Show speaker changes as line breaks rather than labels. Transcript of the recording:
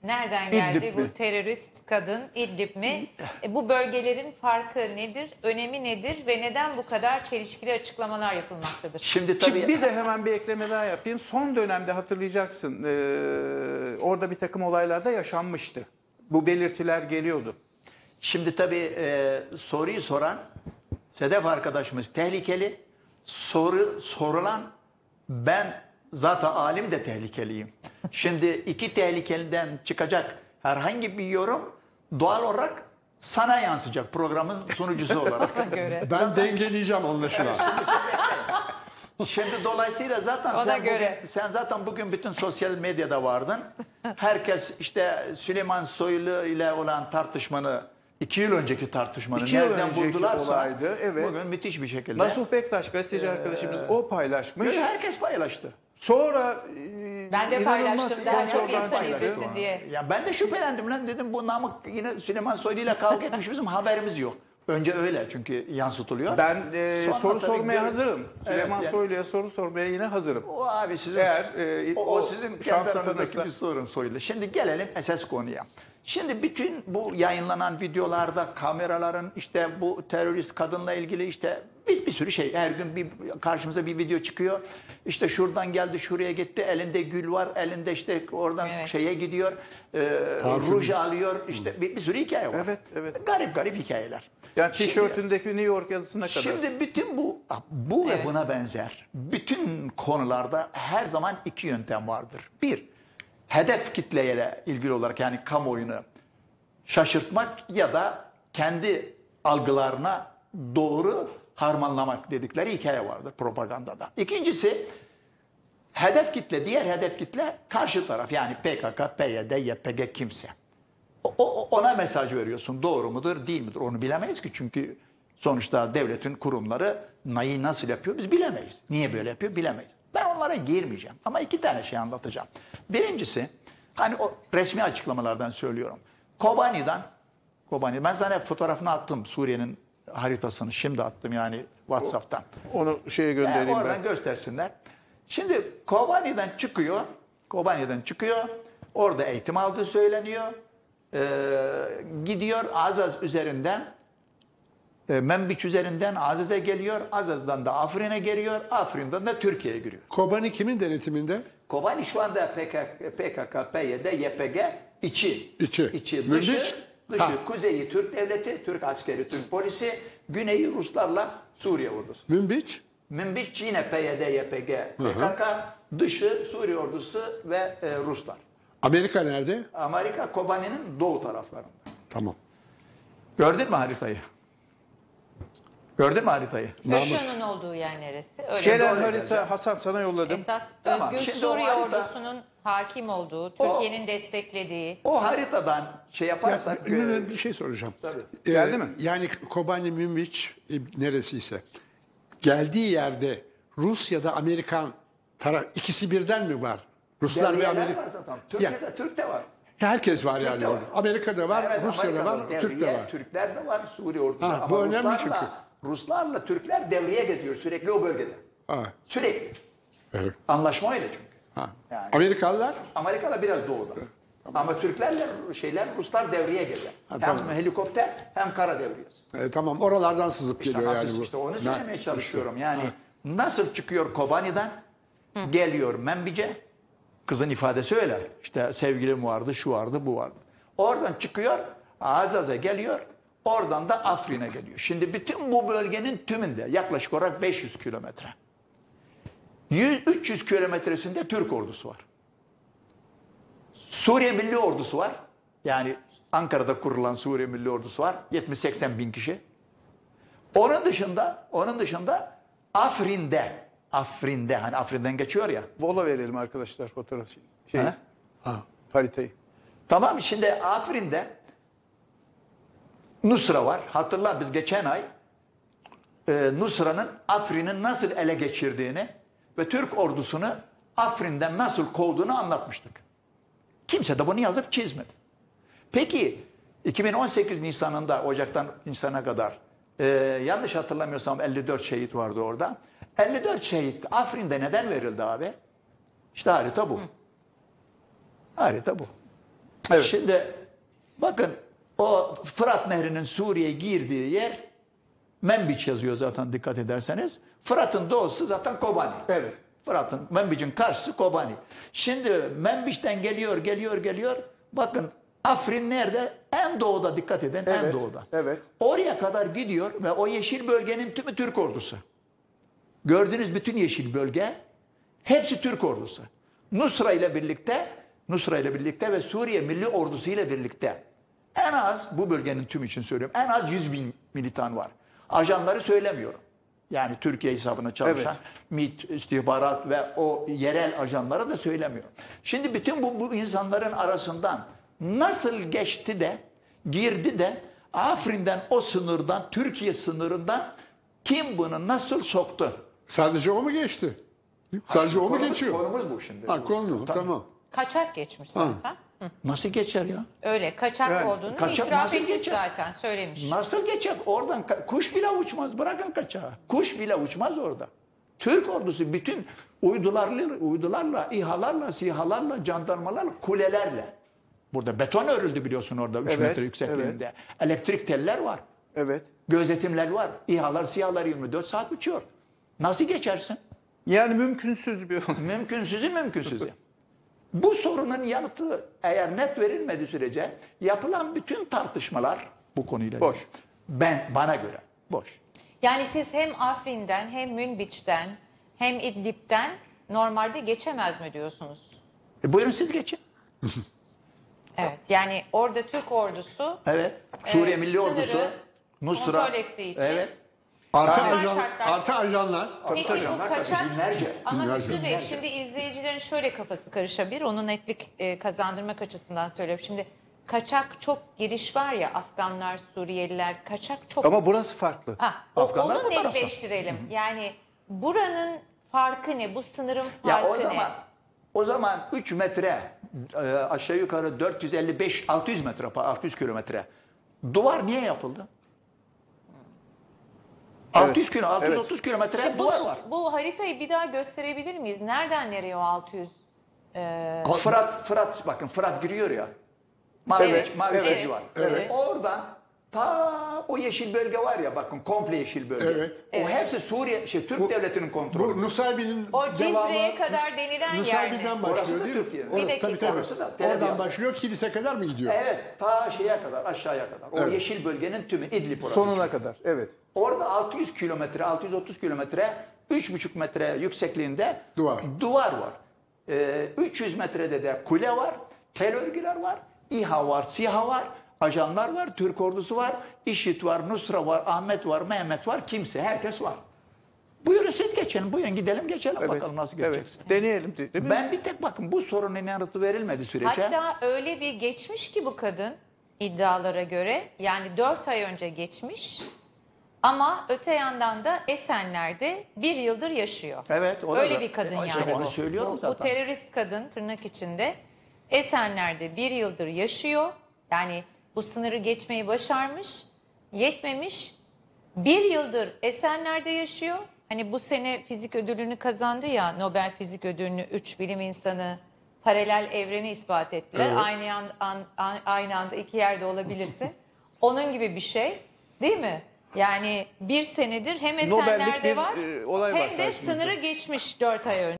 Nereden geldi
İdlib
bu
mi?
terörist kadın? İdlib mi? Bu bölgelerin farkı nedir? Önemi nedir? Ve neden bu kadar çelişkili açıklamalar yapılmaktadır?
Şimdi tabii
Bir de hemen bir ekleme daha yapayım. Son dönemde hatırlayacaksın orada bir takım olaylarda yaşanmıştı. Bu belirtiler geliyordu.
Şimdi tabii soruyu soran Sedef arkadaşımız tehlikeli. Sorulan ben zaten alim de tehlikeliyim. Şimdi iki tehlikeliden çıkacak herhangi bir yorum doğal olarak sana yansıyacak programın sunucusu olarak.
Göre.
Ben dengeleyeceğim anlaşılan.
Şimdi dolayısıyla zaten
Ona göre.
sen zaten bugün bütün sosyal medyada vardın. Herkes işte Süleyman Soylu ile olan tartışmanı, 2 yıl önceki tartışmanı
2 yıl
nereden
önceki
buldularsa
olaydı, evet.
bugün müthiş bir şekilde.
Nasuh Bektaş gazeteci arkadaşımız o paylaşmış.
Herkes paylaştı.
Sonra
Ben de
inanılmaz
paylaştım daha çok
kontrolden
insan
paylaştı.
izlesin diye.
Ya ben de şüphelendim lan, dedim bu Namık yine Süleyman Soylu ile kavga etmiş, bizim haberimiz yok. Önce öyle çünkü yansıtılıyor.
Ben
Sonra
soru
tabii
sormaya hazırım.
Evet,
Süleyman
yani-
Soylu'ya soru sormaya yine hazırım.
O abi sizin
Eğer,
o sizin kendi
şanslarınız
aranızdaki
olursa-
bir sorun Soylu. Şimdi gelelim esas konuya. Şimdi bütün bu yayınlanan videolarda kameraların işte bu terörist kadınla ilgili işte bir sürü şey, her gün karşımıza bir video çıkıyor. İşte şuradan geldi, şuraya gitti, elinde gül var, elinde işte oradan
Evet.
şeye gidiyor, ruj alıyor, işte bir sürü hikaye var.
Evet, evet.
Garip garip hikayeler.
Yani
Şimdi-
tişörtündeki New York yazısına kadar.
Şimdi bütün bu
Evet.
ve buna benzer bütün konularda her zaman iki yöntem vardır. Bir, hedef kitleyle ilgili olarak yani kamuoyunu şaşırtmak ya da kendi algılarına doğru harmanlamak dedikleri hikaye vardır propagandada. İkincisi, diğer hedef kitle karşı taraf yani PKK, PYD, YPG kimse. Ona mesaj veriyorsun. Doğru mudur, değil midir? Onu bilemeyiz ki çünkü sonuçta devletin kurumları neyi nasıl yapıyor biz bilemeyiz. Niye böyle yapıyor bilemeyiz. Ben onlara girmeyeceğim ama iki tane şey anlatacağım. Birincisi, hani o resmi açıklamalardan söylüyorum. Kobani'den ben sana fotoğrafını attım, Suriye'nin haritasını şimdi attım yani WhatsApp'tan.
Onu şeye göndereyim
Oradan
ben.
göstersinler. Şimdi Kobani'den çıkıyor. Orada eğitim aldığı söyleniyor. Gidiyor Azaz üzerinden, Menbiç üzerinden Azaz'a geliyor. Azaz'dan da Afrin'e geliyor. Afrin'den de Türkiye'ye giriyor.
Kobani kimin denetiminde?
Kobani şu anda PKK, PYD, YPG içi.
İçi.
Dışı,
Münbiç? Ha.
kuzeyi Türk devleti, Türk askeri, Türk polisi. Güneyi Ruslarla Suriye ordusu.
Münbiç?
Münbiç yine PYD, YPG, PKK, dışı Suriye ordusu ve Ruslar.
Amerika nerede?
Amerika Kobani'nin doğu taraflarında.
Tamam.
Gördün mü haritayı?
Köşkünün olduğu yer neresi? Öyle
Genel
Öyle
harita
vereceğim.
Hasan sana yolladım.
esas
Tamam,
Özgür
şimdi o
Suriye
harita-
ordusunun hakim olduğu, Türkiye'nin desteklediği.
O haritadan şey yaparsak...
Bir şey soracağım.
Geldi mi?
Yani Kobani, Münbiç neresiyse geldiği yerde Rus ya da Amerikan ikisi birden mi var? Ruslar ve
devriyeler
Amerika.
var zaten. Türkiye'de, Türk'te var.
Herkes var yani
de
orada.
var.
Amerika'da var,
Evet,
Rusya'da
Amerika'da
var, Türk'te
devriye,
var.
Türkler de var, Suriye ordusu.
Ha,
Ama
bu önemli
Ruslarla Türkler devriye geziyor sürekli o bölgede.
Ha,
Sürekli.
evet.
Anlaşma öyle çünkü.
Ha.
Yani.
Amerikalılar?
Amerika'da biraz doğuda. Ama Türklerle Ruslar devriye gezer. Hem
tamam.
helikopter hem kara devriyesi.
Tamam, oralardan sızıp
İşte
geliyor
nasıl,
yani bu.
işte onu söylemeye çalışıyorum. Yani nasıl çıkıyor Kobani'den, geliyor Menbiç'e, kızın ifadesi öyle. İşte sevgilim vardı, şu vardı, bu vardı. Oradan çıkıyor, Azaz'a geliyor, oradan da Afrin'e geliyor. Şimdi bütün bu bölgenin tümünde yaklaşık olarak 500 kilometre. 300 kilometresinde Türk ordusu var. Suriye Milli Ordusu var. Yani Ankara'da kurulan Suriye Milli Ordusu var. 70-80 bin kişi. Onun dışında Afrin'de hani Afrin'den geçiyor ya.
Vola verelim arkadaşlar fotoğrafı.
He?
Haritayı.
Tamam, şimdi Afrin'de Nusra var. Hatırla biz geçen ay Nusra'nın Afrin'i nasıl ele geçirdiğini ve Türk ordusunu Afrin'den nasıl kovduğunu anlatmıştık. Kimse de bunu yazıp çizmedi. Peki 2018 Nisan'ında Ocak'tan Nisan'a kadar yanlış hatırlamıyorsam 54 şehit vardı orada. 54 şehit Afrin'de neden verildi abi? İşte harita bu. Harita bu.
Evet.
Şimdi bakın o Fırat Nehri'nin Suriye'ye girdiği yer Menbiç yazıyor zaten dikkat ederseniz. Fırat'ın doğusu zaten Kobani.
Evet.
Fırat'ın, Menbiç'in karşısı Kobani. Şimdi Menbiç'ten geliyor. Bakın Afrin nerede? En doğuda, dikkat edin, en
Evet,
doğuda.
evet.
Oraya kadar gidiyor ve o yeşil bölgenin tümü Türk ordusu. Gördüğünüz bütün yeşil bölge hepsi Türk ordusu. Nusra ile birlikte ve Suriye Milli Ordusu ile birlikte en az, bu bölgenin tümü için söylüyorum, en az 100 bin militan var. Ajanları söylemiyorum. Yani Türkiye hesabına çalışan MİT, istihbarat ve o yerel ajanlara da söylemiyorum. Şimdi bütün bu insanların arasından nasıl geçti de, girdi de Afrin'den, o sınırdan, Türkiye sınırından kim bunu nasıl soktu?
Sadece o mu geçti? Sadece o mu geçiyor?
Konumuz bu şimdi.
Ha, konu tamam.
Kaçak geçmiş zaten. Hı.
Nasıl geçer ya?
Öyle kaçak
Yani
olduğunu
kaçak
itiraf
nasıl
etmiş
geçer?
zaten, söylemiş.
Nasıl geçer? Oradan kuş bile uçmaz. Bırakın kaçağı. Kuş bile uçmaz orada. Türk ordusu bütün uydularla, İHA'larla, SİHA'larla, jandarmalarla, kulelerle. Burada beton örüldü biliyorsun orada 3
Evet,
metre yüksekliğinde. Elektrik teller var.
Evet.
Gözetimler var. İHA'lar, SİHA'lar 24 saat uçuyor. Nasıl geçersin?
Yani mümkünsüz bir
Mümkünsüzün mümkünsüzü. Bu sorunun yanıtı eğer net verilmediği sürece yapılan bütün tartışmalar bu konuyla
Boş.
bana göre boş.
Yani siz hem Afrin'den hem Münbiç'ten hem İdlib'den normalde geçemez mi diyorsunuz?
Buyurun siz geçin.
Evet, yani orada Türk ordusu
Evet. Suriye Milli
sınırı
Ordusu, Nusra.
kontrol ettiği için.
Evet.
Artı,
Normal
ajan,
şartlar-
artı ajanlar.
Peki bu
ajanlar tabii,
kaçak,
binlerce.
ama
Binlerce.
Hüsnü Bey, şimdi izleyicilerin şöyle kafası karışabilir. Onu netlik kazandırmak açısından söylüyorum. Şimdi kaçak çok giriş var ya, Afganlar, Suriyeliler, kaçak çok.
Ama burası farklı.
Afganlar
Onu
bu tarafta.
netleştirelim. Yani buranın farkı ne? Bu sınırın
Ya
farkı ne?
o zaman 3 metre aşağı yukarı 455-600 metre, 600 kilometre. Duvar niye yapıldı? 600 kilo, 630 kilometre
İşte
duvar var.
bu haritayı bir daha gösterebilir miyiz? Nereden nereye o 600?
Fırat bakın Fırat giriyor ya. Mavi,
Evet,
mavi
evet,
çizgi var.
evet.
Oradan ta o yeşil bölge var ya, bakın komple yeşil bölge.
Evet.
O hepsi Suriye Türk devletinin kontrolü.
Bu Nusaybin'in
O
devamı.
Cizre'ye kadar denilen yer mi?
Nusaybin'den
Orası
başlıyor
da
değil mi?
Türkiye'nin.
Bir dakika.
Tabii tabii.
Orası da Tel Aviv.
Oradan başlıyor, kilise kadar mı gidiyor?
Evet, ta şeye kadar, aşağıya kadar. O
Evet.
yeşil bölgenin tümü İdlib orası.
Sonuna kadar. Evet.
Orada 600 kilometre, 630 kilometre, 3,5 metre yüksekliğinde duvar var. 300 metrede de kule var, tel örgüler var, İHA var, SİHA var, ajanlar var, Türk ordusu var, IŞİD var, Nusra var, Ahmet var, Mehmet var, herkes var. Buyurun siz geçin, buyurun gidelim geçelim bakalım nasıl geçeceksin.
Evet. Deneyelim değil mi?
Ben bir tek bakın bu sorunun yanıtı verilmediği sürece...
Hatta öyle bir geçmiş ki bu kadın, iddialara göre, yani 4 ay önce geçmiş ama öte yandan da Esenler'de 1 yıldır yaşıyor.
Evet, o da
öyle
da-
bir kadın
işte
yani
onu
bu.
söylüyorum
Bu
zaten.
terörist kadın, tırnak içinde, Esenler'de 1 yıldır yaşıyor. Yani bu sınırı geçmeyi başarmış, yetmemiş. 1 yıldır Esenler'de yaşıyor. Hani bu sene fizik ödülünü kazandı ya, Nobel Fizik Ödülünü 3 bilim insanı paralel evreni ispat ettiler.
Evet.
Aynı anda iki yerde olabilirsin. Onun gibi bir şey, değil mi? Yani 1 senedir hem
Nobellik
Esenler'de
bir,
var
olay var
hem de
karşımızda.
sınırı geçmiş 4 ay önce.